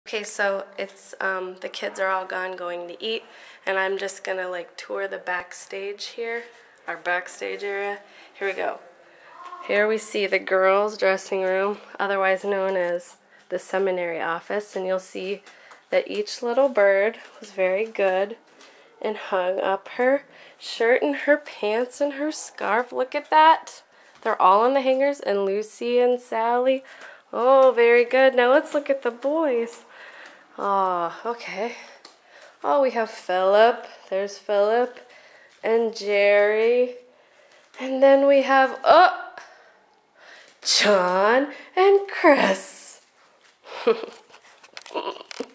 Okay, so it's the kids are all gone going to eat, and I'm just gonna like tour the backstage here, our backstage area. Here we go. Here we see the girls' dressing room, otherwise known as the seminary office, and you'll see that each little bird was very good and hung up her shirt and her pants and her scarf. Look at that. They're all on the hangers, and Lucy and Sally. Oh, very good. Now let's look at the boys. Oh, okay. Oh, we have Philip. There's Philip and Jerry. And then we have, John and Chris.